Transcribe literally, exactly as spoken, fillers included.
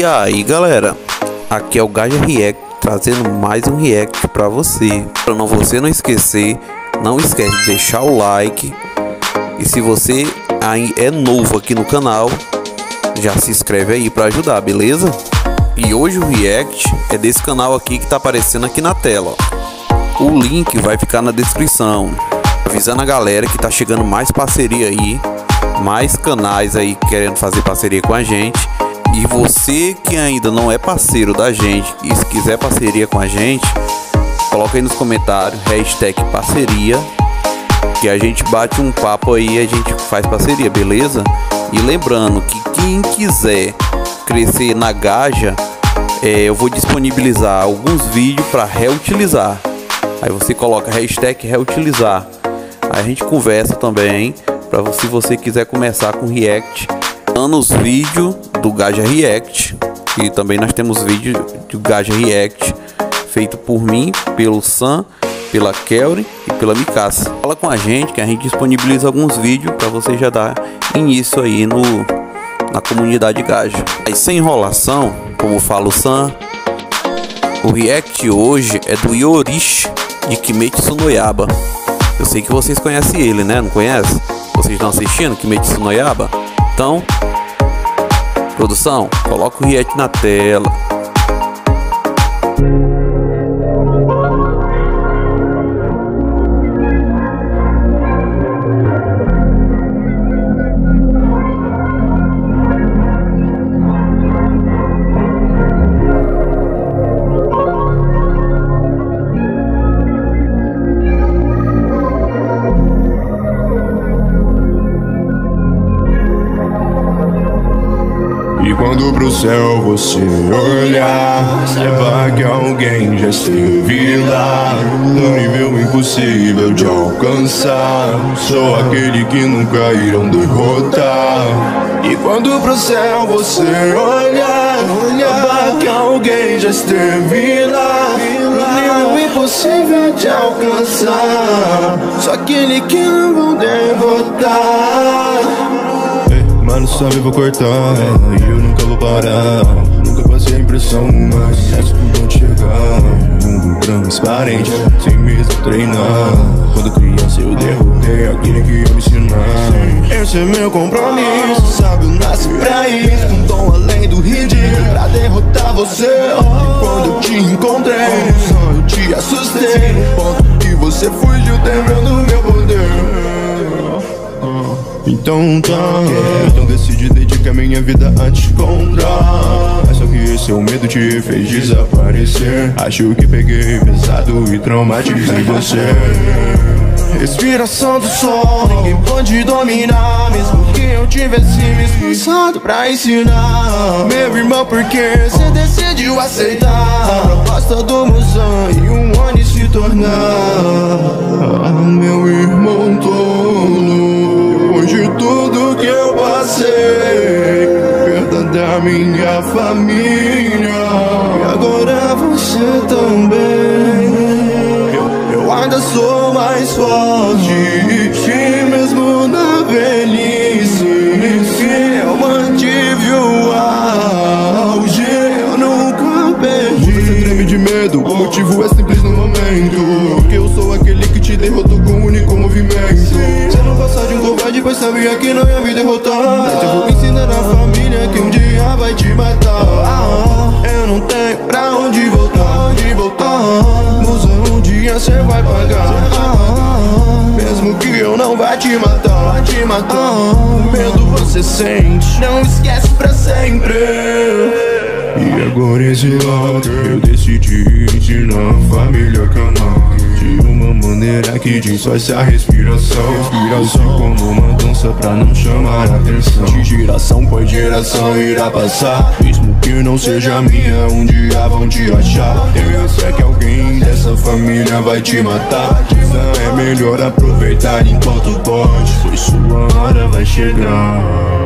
E aí galera, aqui é o Gaja React trazendo mais um react pra você. Para não você não esquecer, não esquece de deixar o like. E se você aí é novo aqui no canal, já se inscreve aí pra ajudar, beleza? E hoje o react é desse canal aqui que tá aparecendo aqui na tela, ó. O link vai ficar na descrição. Avisando a galera que tá chegando mais parceria aí, mais canais aí querendo fazer parceria com a gente. E você que ainda não é parceiro da gente e se quiser parceria com a gente, coloca aí nos comentários hashtag parceria, que a gente bate um papo aí e a gente faz parceria, beleza? E lembrando que quem quiser crescer na Gaja, é, eu vou disponibilizar alguns vídeos para reutilizar. Aí você coloca hashtag reutilizar. Aí a gente conversa também, para se você quiser começar com react, dando os vídeos do Gaja React. E também nós temos vídeo do Gaja React feito por mim, pelo Sam, pela Kelly e pela Mikasa. Fala com a gente que a gente disponibiliza alguns vídeos para você já dar início aí no na comunidade Gaja. Aí sem enrolação, como fala o Sam, o react hoje é do Yorishi de Kimetsu no Yaiba. Eu sei que vocês conhecem ele, né? Não conhece? Vocês estão assistindo Kimetsu no Yaiba? Então, produção, coloca o react na tela. E quando pro céu você olhar, saiba que alguém já esteve lá, no nível impossível de alcançar. Sou aquele que nunca irão derrotar. E quando pro céu você olhar, saiba que alguém já esteve lá, no nível impossível de alcançar. Só aquele que não vão derrotar. Mano, sabe, vou cortar, e eu nunca vou parar. Nunca passei a impressão, mas resto por onde chegar. Mundo transparente, sem mesmo treinar. Quando criança eu derrotei aquele que ia me ensinar. Esse é meu compromisso, sabe, eu nasci pra isso. Um dom além do ridículo, pra derrotar você. E quando eu te encontrei, eu te assustei, no ponto que você fugiu temendo meu poder. Então tá, então decidi dedicar minha vida a te encontrar. Mas só que esse é o medo te fez desaparecer. Acho que peguei pesado e traumatizei você. Respiração do sol, ninguém pode dominar. Mesmo que eu tivesse me esforçado pra ensinar. Meu irmão, por que você decidiu aceitar a proposta do Muzan e um Oni se tornar ah, meu irmão tolo? Depois de tudo que eu passei, perda da minha família, e agora você também. Eu, eu ainda sou mais forte, e mesmo na velhice eu mantive o auge, eu nunca perdi. Você treme de medo, o motivo é simples no momento, porque eu sou aquele que te derrotou com um único movimento. Você não passa de um covarde, pois sabia que não ia me derrotar. Então eu vou ensinar a família que um dia vai te matar. Ah, eu não tenho pra onde voltar, onde voltar. Musa, um dia cê vai pagar. Ah, mesmo que eu não vá te matar, vai te matar. Ah, medo você sente, não esquece pra sempre. E agora esse lado eu decidi ensinar a família que eu não, de uma maneira que disfarce a respiração. Respiração como uma dança pra não chamar a atenção. De geração por geração irá passar, mesmo que não seja minha, um dia vão te achar. Eu sei que alguém dessa família vai te matar. Então é melhor aproveitar enquanto pode, pois sua hora vai chegar.